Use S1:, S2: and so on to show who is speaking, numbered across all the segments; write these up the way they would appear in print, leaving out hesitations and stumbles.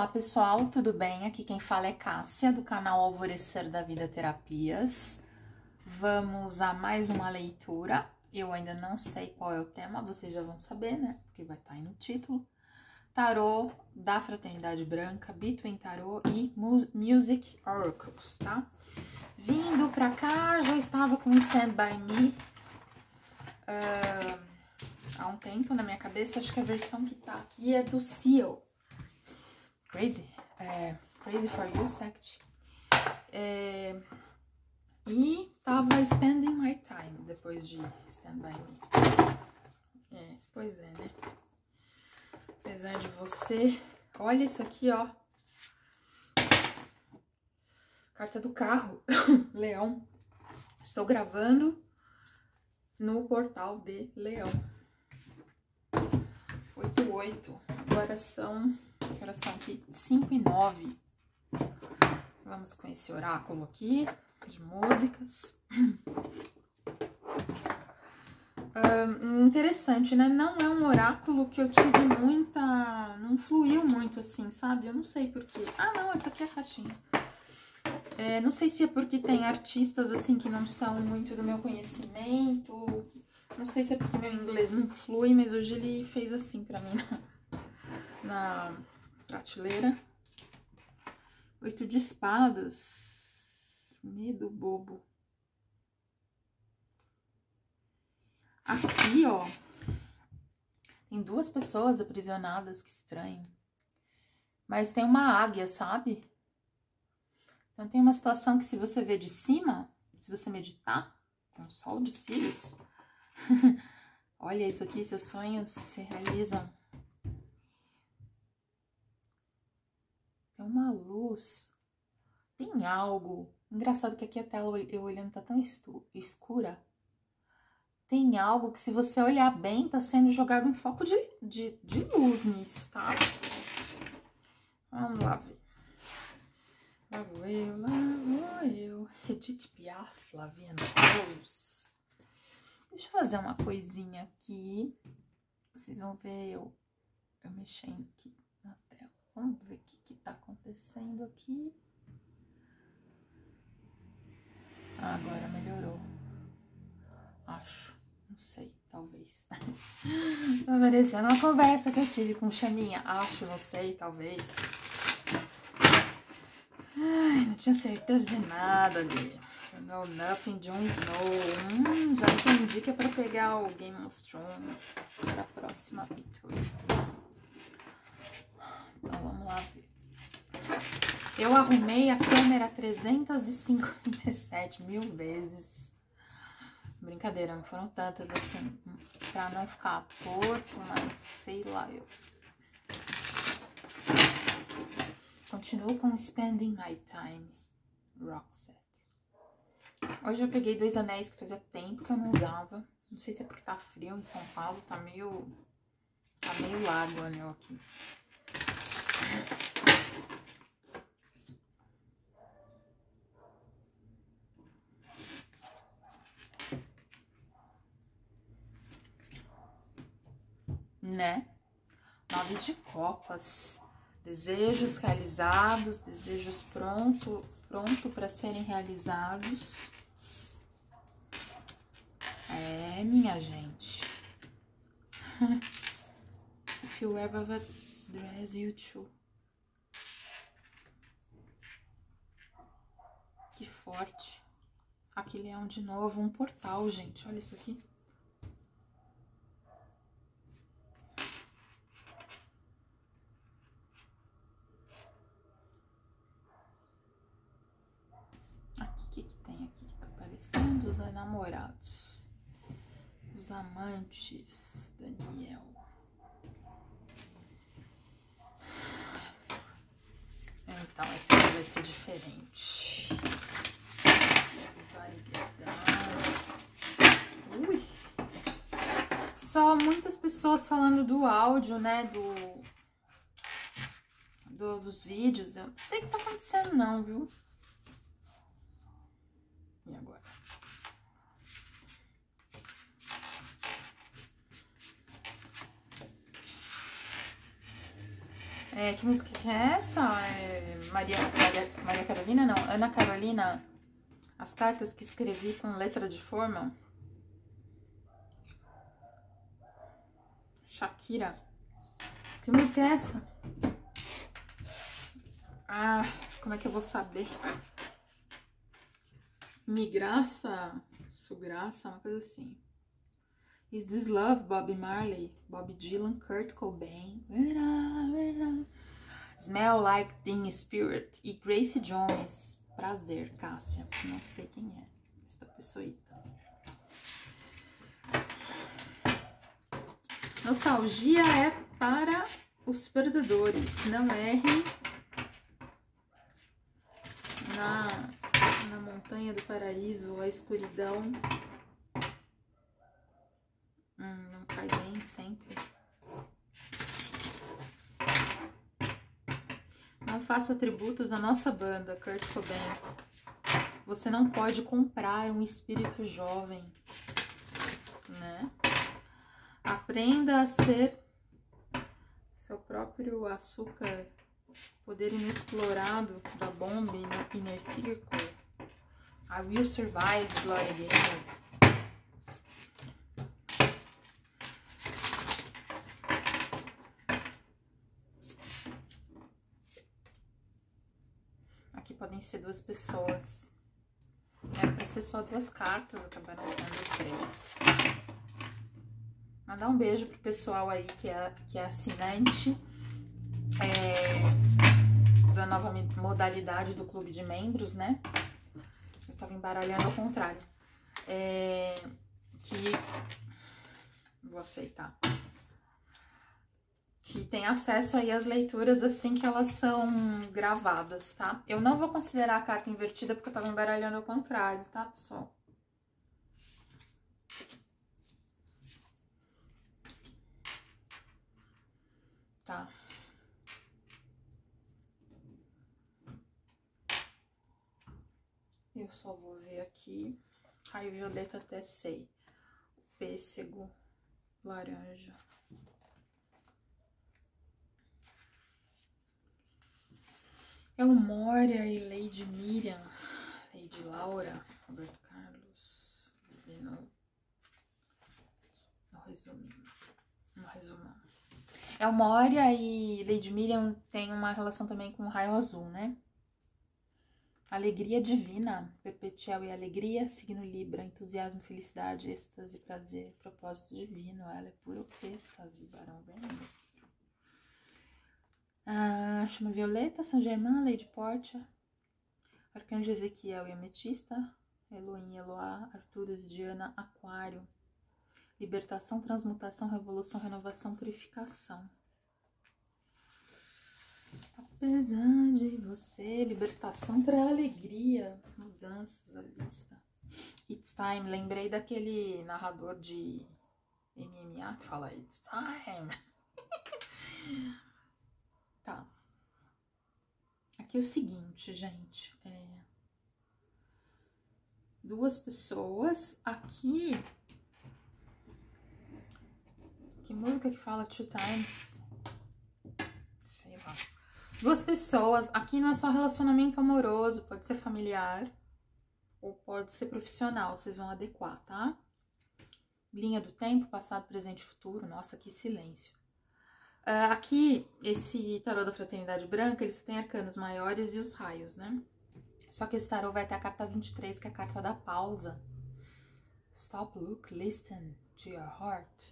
S1: Olá pessoal, tudo bem? Aqui quem fala é Cássia, do canal Alvorecer da Vida Terapias. Vamos a mais uma leitura. Eu ainda não sei qual é o tema, vocês já vão saber, né? Porque vai estar aí no título. Tarô da Fraternidade Branca, Between Tarô e Music Oracles, tá? Vindo pra cá, já estava com Stand By Me há um tempo na minha cabeça. Acho que a versão que tá aqui é do Seal. Crazy for You, Sect. E tava Spending My Time depois de Stand By Me. Pois é, né? Apesar de você... Olha isso aqui, ó. Carta do carro. Leão. Estou gravando no portal de Leão. 88. Agora são aqui 5:09. Vamos com esse oráculo aqui de músicas. Interessante, né? Não é um oráculo que eu tive muita... Não fluiu muito assim, sabe? Eu não sei porquê. Ah, não, essa aqui é a caixinha. Não sei se é porque tem artistas assim que não são muito do meu conhecimento. Não sei se é porque meu inglês não flui, mas hoje ele fez assim pra mim na prateleira. 8 de espadas. Medo bobo. Aqui, ó. Tem duas pessoas aprisionadas, que estranho. Mas tem uma águia, sabe? Então tem uma situação que se você ver de cima, se você meditar, com o sol de Sirius, olha isso aqui, seus sonhos se realizam. Tem uma luz, tem algo. Engraçado que aqui a tela eu olhando tá tão escura. Tem algo que se você olhar bem, tá sendo jogado um foco de luz nisso, tá? Vamos lá ver. Lá vou eu. Edith Piaf, Flaviana Rose. Deixa eu fazer uma coisinha aqui. Vocês vão ver eu mexendo aqui na tela. Vamos ver o que tá acontecendo aqui. Agora melhorou. Acho. Não sei, talvez. Tá parecendo uma conversa que eu tive com o Chaminha. Acho, não sei, talvez. Ai, não tinha certeza de nada ali. No Nothing, Jon Snow. Já entendi que é pra pegar o Game of Thrones para a próxima leitura. Então, vamos lá ver. Eu arrumei a câmera 357 mil vezes. Brincadeira, não foram tantas assim, pra não ficar torto, mas sei lá, eu continuo com Spending My Time, Roxette. Hoje eu peguei 2 anéis que fazia tempo que eu não usava. Não sei se é porque tá frio em São Paulo, tá meio largo o anel aqui. Né? 9 de copas. Desejos realizados, desejos pronto para serem realizados. Minha gente. If you ever dress you too. Que forte. Aqui, leão de novo, um portal, gente. Olha isso aqui. Aqui, o que tem aqui que tá aparecendo? Os namorados. Os amantes, Daniel. Então, essa aqui vai ser diferente. Ui! Só muitas pessoas falando do áudio, né? Dos vídeos. Eu não sei o que tá acontecendo, não, viu? E agora? Que música que é essa? Maria Carolina, não. Ana Carolina. As cartas que escrevi com letra de forma. Shakira. Que música é essa? Ah, como é que eu vou saber? Migraça, Sugraça, uma coisa assim. Is This Love, Bob Marley, Bob Dylan, Kurt Cobain. Smell Like Teen Spirit e Grace Jones. Prazer, Cássia. Não sei quem é esta pessoita. Nostalgia é para os perdedores. Não erre na montanha do paraíso, a escuridão. Não cai bem sempre. Não faça tributos à nossa banda, Kurt Cobain. Você não pode comprar um espírito jovem, né? Aprenda a ser seu próprio açúcar, poder inexplorado da bomba e no Inner Circle. I will survive, Gloria Gaynor. Aqui podem ser 2 pessoas. Era pra ser só 2 cartas, acabaram sendo 3. Mandar um beijo pro pessoal aí que é assinante da nova modalidade do clube de membros, né? Eu tava embaralhando ao contrário. Vou aceitar. Que tem acesso aí às leituras assim que elas são gravadas, tá? Eu não vou considerar a carta invertida porque eu tava embaralhando ao contrário, tá, pessoal? Tá. Eu só vou ver aqui. Raio violeta até sei. Pêssego, laranja. Moria e Lady Miriam, Lady Laura, Roberto Carlos, no resumão. Moria e Lady Miriam tem uma relação também com o raio azul, né? Alegria divina, perpetual e alegria, signo Libra, entusiasmo, felicidade, êxtase, prazer, propósito divino, ela é puro êxtase, Barão Vermelho. Chama Violeta, São Germain, Lady Portia, Arcanjo Ezequiel e Ametista, Elohim, Eloá, Arturus e Diana, Aquário, libertação, transmutação, revolução, renovação, purificação. Apesar de você, libertação para alegria, mudanças à vista. It's time, lembrei daquele narrador de MMA que fala It's time. Tá. Aqui é o seguinte, gente. 2 pessoas. Aqui. Que música que fala 2 times? Sei lá. 2 pessoas. Aqui não é só relacionamento amoroso. Pode ser familiar. Ou pode ser profissional. Vocês vão adequar, tá? Linha do tempo, passado, presente e futuro. Nossa, que silêncio. Aqui, esse tarô da Fraternidade Branca, ele só tem arcanos maiores e os raios, né? Só que esse tarô vai ter a carta 23, que é a carta da pausa. Stop, look, listen to your heart.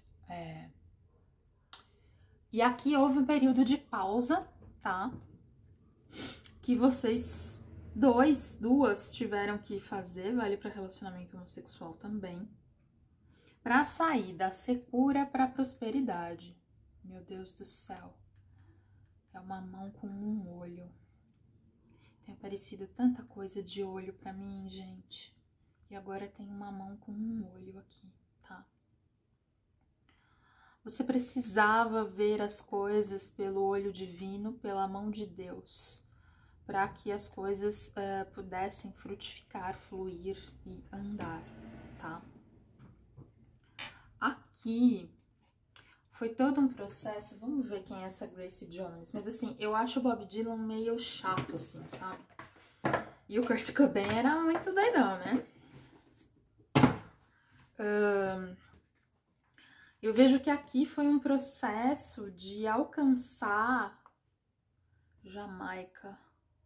S1: E aqui houve um período de pausa, tá? Que vocês, duas, tiveram que fazer, vale para relacionamento homossexual também. Pra sair da secura pra prosperidade. Meu Deus do céu, é uma mão com um olho. Tem aparecido tanta coisa de olho pra mim, gente. E agora tem uma mão com um olho aqui, tá? Você precisava ver as coisas pelo olho divino, pela mão de Deus, para que as coisas pudessem frutificar, fluir e andar, tá? Aqui foi todo um processo. Vamos ver quem é essa Grace Jones. Mas assim, eu acho o Bob Dylan meio chato, assim, sabe? E o Kurt Cobain era muito doidão, né? Eu vejo que aqui foi um processo de alcançar Jamaica.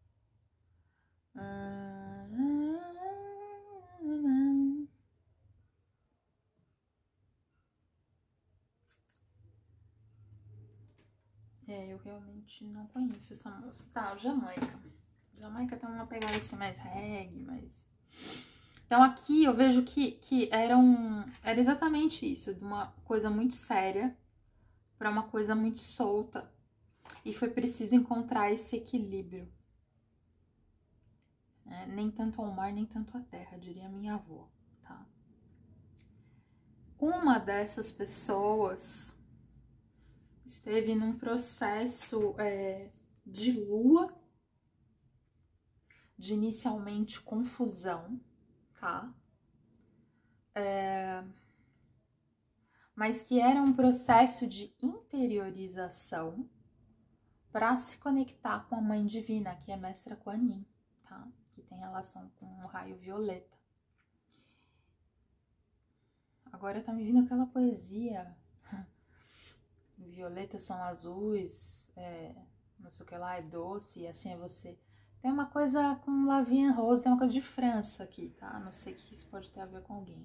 S1: Eu realmente não conheço essa moça. Tá, Jamaica. Jamaica tem uma pegada assim mais reggae, mas... Então aqui eu vejo que era exatamente isso, de uma coisa muito séria para uma coisa muito solta. E foi preciso encontrar esse equilíbrio. Nem tanto ao mar, nem tanto à terra, diria minha avó, tá? Uma dessas pessoas esteve num processo de lua, de inicialmente confusão, tá? Mas que era um processo de interiorização para se conectar com a Mãe Divina, que é a Mestra Kuan Yin, tá? Que tem relação com o raio violeta. Agora tá me vindo aquela poesia. Violetas são azuis, não sei o que lá, é doce, e assim é você. Tem uma coisa com La Vie en Rose, tem uma coisa de França aqui, tá? Não sei que isso pode ter a ver com alguém.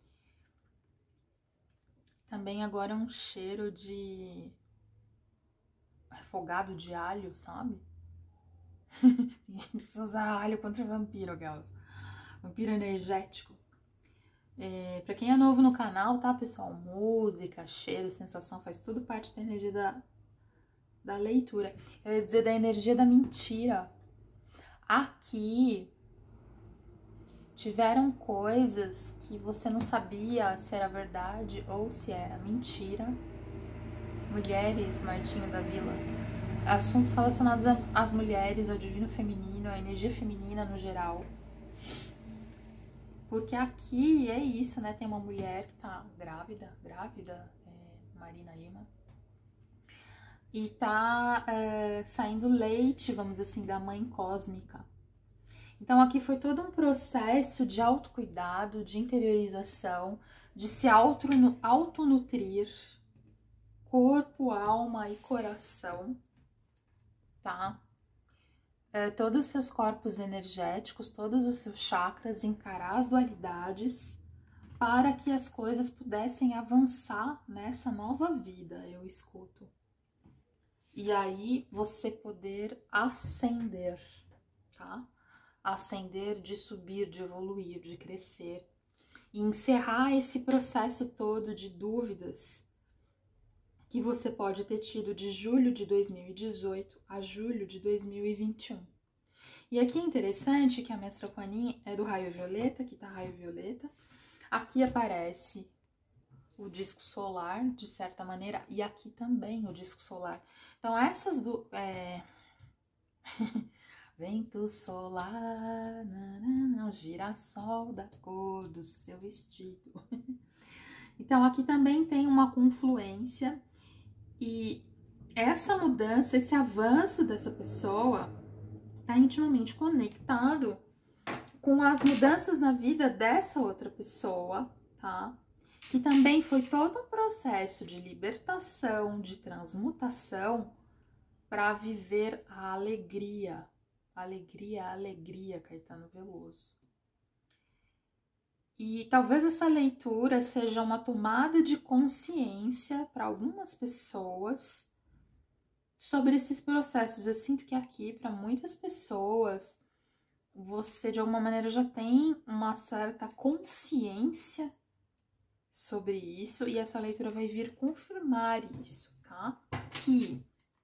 S1: Também agora é um cheiro de refogado de alho, sabe? Tem gente que precisa usar alho contra vampiro, aquelas. Vampiro energético. Pra quem é novo no canal, tá, pessoal? Música, cheiro, sensação, faz tudo parte da energia da leitura. Eu ia dizer da energia da mentira. Aqui tiveram coisas que você não sabia se era verdade ou se era mentira. Mulheres, Martinho da Vila. Assuntos relacionados às mulheres, ao divino feminino, à energia feminina no geral. Porque aqui é isso, né? Tem uma mulher que tá grávida, Marina Lima. E tá saindo leite, vamos dizer assim, da mãe cósmica. Então aqui foi todo um processo de autocuidado, de interiorização, de se autonutrir, corpo, alma e coração, tá? Todos os seus corpos energéticos, todos os seus chakras, encarar as dualidades para que as coisas pudessem avançar nessa nova vida, eu escuto. E aí você poder ascender, tá? Ascender de subir, de evoluir, de crescer. E encerrar esse processo todo de dúvidas que você pode ter tido de julho de 2018 a julho de 2021. E aqui é interessante que a Mestra Kuan Yin é do raio violeta, aqui tá raio violeta. Aqui aparece o disco solar, de certa maneira, e aqui também o disco solar. Então essas do... Vento solar, o girassol da cor do seu vestido. Então aqui também tem uma confluência. E essa mudança, esse avanço dessa pessoa está intimamente conectado com as mudanças na vida dessa outra pessoa, tá? Que também foi todo um processo de libertação, de transmutação para viver a alegria. Alegria, alegria, Caetano Veloso. E talvez essa leitura seja uma tomada de consciência para algumas pessoas sobre esses processos. Eu sinto que aqui, para muitas pessoas, você de alguma maneira já tem uma certa consciência sobre isso e essa leitura vai vir confirmar isso, tá? Que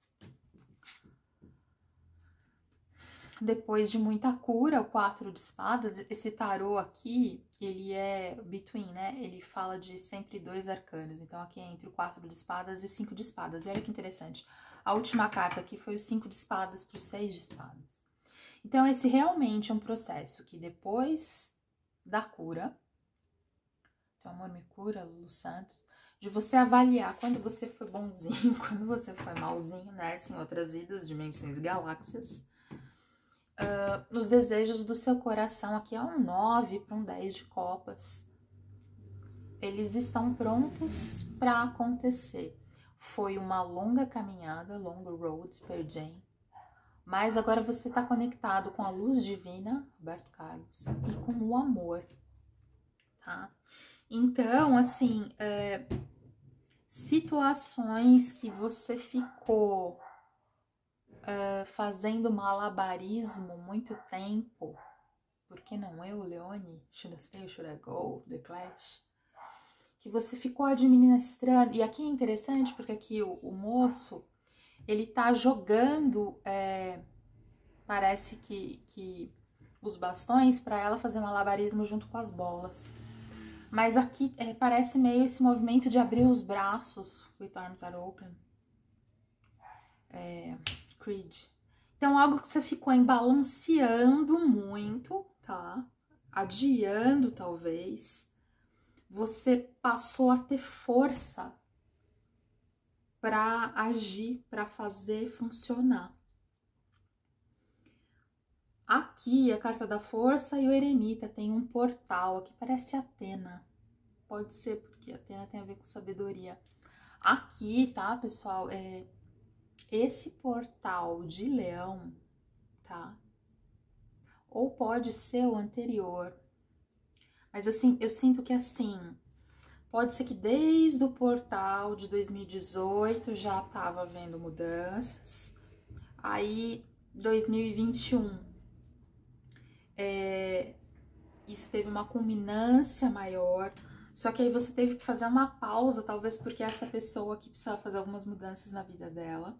S1: depois de muita cura, o 4 de espadas, esse tarô aqui, ele é between, né? Ele fala de sempre 2 arcanos. Então, aqui é entre o 4 de espadas e o 5 de espadas. E olha que interessante. A última carta aqui foi o 5 de espadas para o 6 de espadas. Então, esse realmente é um processo que depois da cura, então, Amor Me Cura, Lulu Santos, de você avaliar quando você foi bonzinho, quando você foi malzinho, né? Em outras vidas, dimensões, galáxias. Os desejos do seu coração, aqui é um 9 para um 10 de copas. Eles estão prontos para acontecer. Foi uma longa caminhada, long road per Jane. Mas agora você está conectado com a luz divina, Roberto Carlos, e com o amor, tá? Então, assim, situações que você ficou fazendo malabarismo muito tempo, por que não eu, Leone? Should I stay, should I go? The Clash. Que você ficou administrando, e aqui é interessante porque aqui o moço, ele tá jogando, parece que os bastões para ela fazer malabarismo junto com as bolas. Mas aqui parece meio esse movimento de abrir os braços, with arms are open. Creed. Então, algo que você ficou embalanceando muito, tá? Adiando, talvez. Você passou a ter força para agir, para fazer funcionar. Aqui, a carta da força e o eremita tem um portal, aqui parece Atena. Pode ser, porque Atena tem a ver com sabedoria. Aqui, tá, pessoal, esse portal de leão, tá? Ou pode ser o anterior. Mas eu sinto que assim, pode ser que desde o portal de 2018 já tava havendo mudanças. Aí, 2021, isso teve uma culminância maior. Só que aí você teve que fazer uma pausa, talvez porque essa pessoa aqui precisava fazer algumas mudanças na vida dela.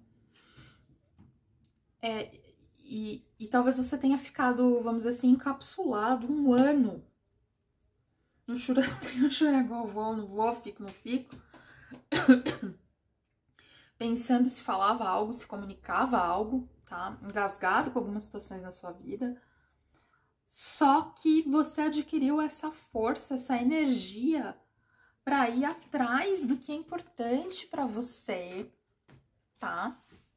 S1: E talvez você tenha ficado, vamos dizer assim, encapsulado um ano. No churrasquinho, vou, não vou, fico, não fico. Pensando se falava algo, se comunicava algo, tá? Engasgado com algumas situações na sua vida. Só que você adquiriu essa força, essa energia para ir atrás do que é importante para você, tá?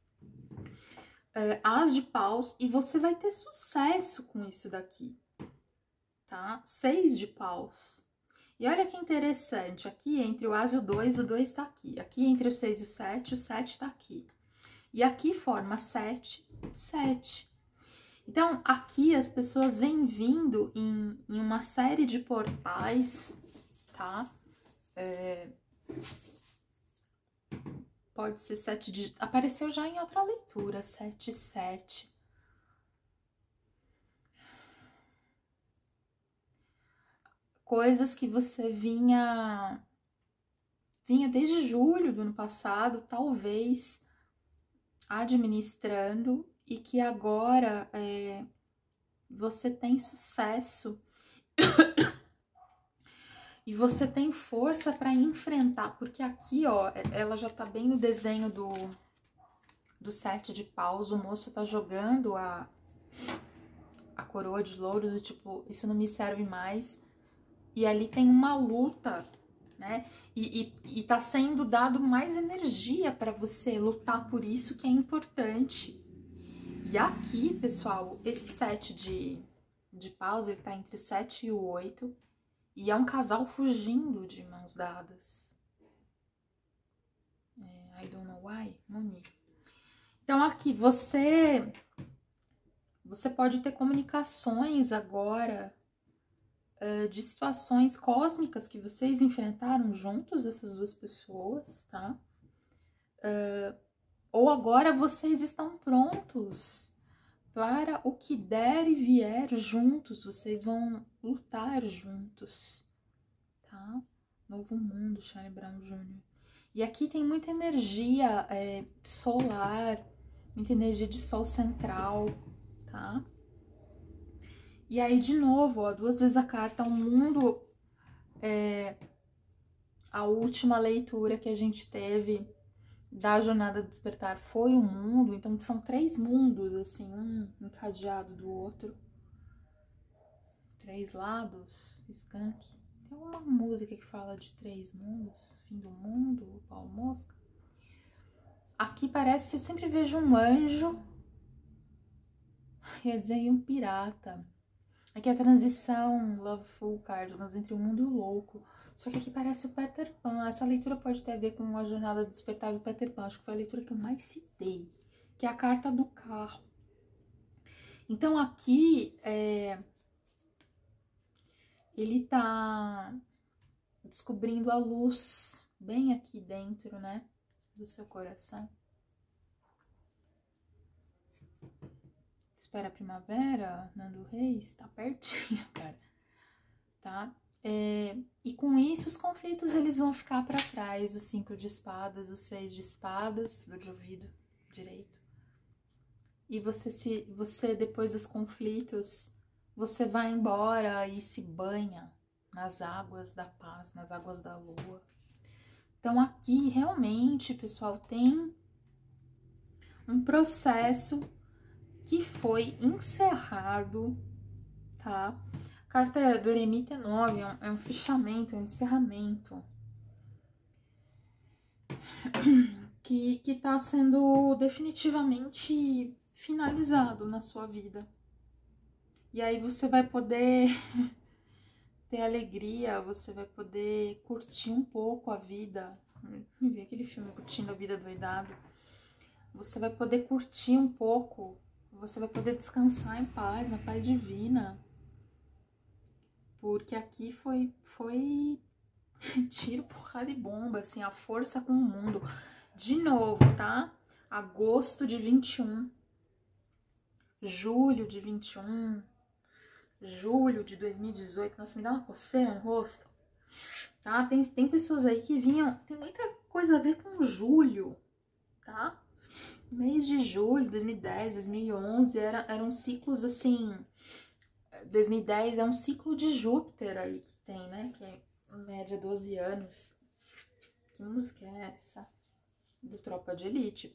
S1: As de paus, e você vai ter sucesso com isso daqui, tá? 6 de paus. E olha que interessante, aqui entre o as e o 2 tá aqui. Aqui entre o 6 e o 7 tá aqui. E aqui forma 7, 7. Então, aqui as pessoas vêm vindo em uma série de portais, tá? Pode ser 7 de... Apareceu já em outra leitura, 7, 7. Coisas que você vinha desde julho do ano passado, talvez, administrando, e que agora você tem sucesso e você tem força para enfrentar, porque aqui, ó, ela já tá bem no desenho do 7 de paus, o moço tá jogando a coroa de louro, do tipo, isso não me serve mais, e ali tem uma luta, né, e tá sendo dado mais energia para você lutar por isso que é importante. E aqui, pessoal, esse 7 de paus, ele tá entre o 7 e o 8, e é um casal fugindo de mãos dadas. I don't know why, Monique. Então, aqui, você pode ter comunicações agora de situações cósmicas que vocês enfrentaram juntos, essas duas pessoas, tá? Ou agora vocês estão prontos para o que der e vier juntos, vocês vão lutar juntos, tá? Novo Mundo, Charlie Brown Jr. E aqui tem muita energia solar, muita energia de sol central, tá? E aí, de novo, ó, 2 vezes a carta, o mundo, a última leitura que a gente teve da jornada do despertar foi o mundo, então são 3 mundos, assim, um encadeado do outro. 3 lados, skunk. Tem É uma música que fala de 3 mundos, fim do mundo, Paulo Mosca. Aqui parece, eu sempre vejo um anjo, ia dizer, um pirata. Aqui é a transição, Loveful Cardigans, entre o mundo e o louco. Só que aqui parece o Peter Pan. Essa leitura pode ter a ver com a jornada do despertar do Peter Pan. Acho que foi a leitura que eu mais citei, que é a carta do carro. Então aqui, ele tá descobrindo a luz bem aqui dentro, né, do seu coração. Espera a primavera, Nando Reis, tá pertinho, cara, tá? E com isso os conflitos eles vão ficar para trás, o 5 de espadas, o 6 de espadas, do de ouvido direito. E você depois dos conflitos, você vai embora e se banha nas águas da paz, nas águas da lua. Então aqui realmente, pessoal, tem um processo que foi encerrado, tá? A carta do Eremita 9 é um fechamento, é um encerramento que tá sendo definitivamente finalizado na sua vida. E aí você vai poder ter alegria, você vai poder curtir um pouco a vida. Vi aquele filme Curtindo a Vida Doidado. Você vai poder curtir um pouco, você vai poder descansar em paz, na paz divina. Porque aqui foi tiro, porrada e bomba, assim, a força com o mundo. De novo, tá? Agosto de 21, julho de 21, julho de 2018. Nossa, me dá uma coceira no rosto. Tá? Tem pessoas aí que vinham... Tem muita coisa a ver com julho, tá? Mês de julho, 2010, 2011, eram ciclos, assim... 2010 é um ciclo de Júpiter aí que tem, né? Que é, em média, 12 anos. Que música é essa? Do Tropa de Elite.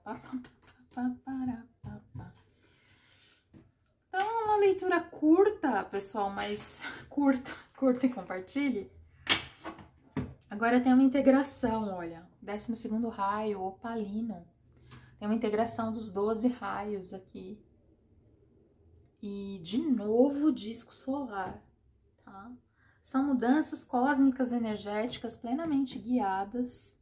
S1: Então, é uma leitura curta, pessoal, mas curta e compartilhe. Agora tem uma integração, olha. 12º raio, opalino. Tem uma integração dos 12 raios aqui. E, de novo, disco solar, tá? São mudanças cósmicas energéticas plenamente guiadas.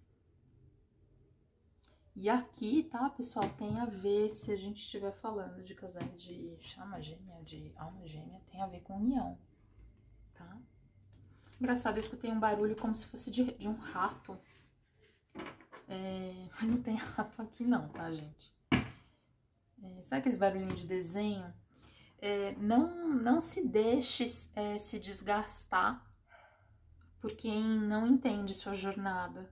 S1: E aqui, tá, pessoal, tem a ver, se a gente estiver falando de casais de chama gêmea, de alma gêmea, tem a ver com união, tá? Engraçado, eu escutei um barulho como se fosse de um rato. Mas não tem rato aqui não, tá, gente? Sabe aqueles barulhinhos de desenho? Não se deixe se desgastar por quem não entende sua jornada.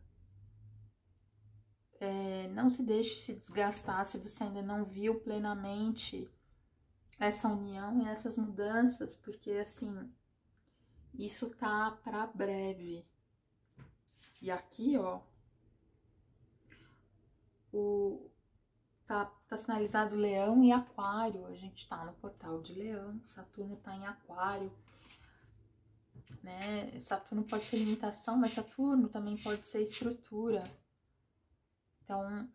S1: Não se deixe se desgastar se você ainda não viu plenamente essa união e essas mudanças, porque assim, isso tá para breve. E aqui, ó, tá sinalizado Leão e Aquário. A gente tá no portal de Leão, Saturno tá em Aquário, né? Saturno pode ser limitação, mas Saturno também pode ser estrutura. Então,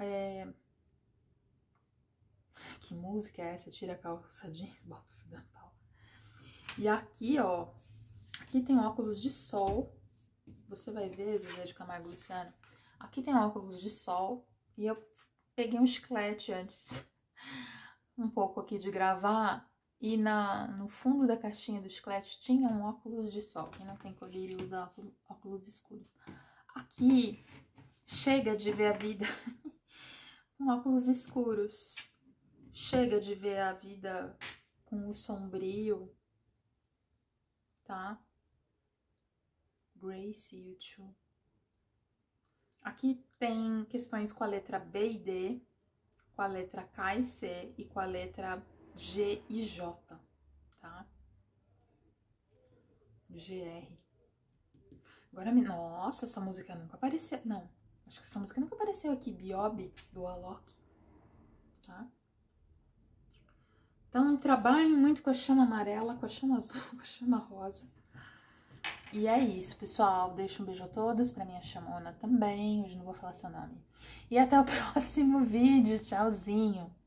S1: que música é essa? Tira a calça jeans, bota o fio dental. E aqui, ó, aqui tem óculos de sol. Você vai ver, Zezé de Camargo Luciano. Aqui tem óculos de sol. E eu peguei um chiclete antes, um pouco aqui de gravar. E no fundo da caixinha do chiclete tinha um óculos de sol. Quem não tem colírio usa óculos escuros. Aqui, chega de ver a vida com óculos escuros. Chega de ver a vida com o sombrio, tá? Grace, you too. Aqui tem questões com a letra B e D, com a letra K e C e com a letra G e J, tá? GR. Agora, nossa, essa música nunca apareceu, não. Acho que essa música nunca apareceu aqui, Biob, do Alok, tá? Então, trabalhem muito com a chama amarela, com a chama azul, com a chama rosa. E é isso, pessoal. Deixo um beijo a todos, pra minha chamona também. Hoje não vou falar seu nome. E até o próximo vídeo. Tchauzinho!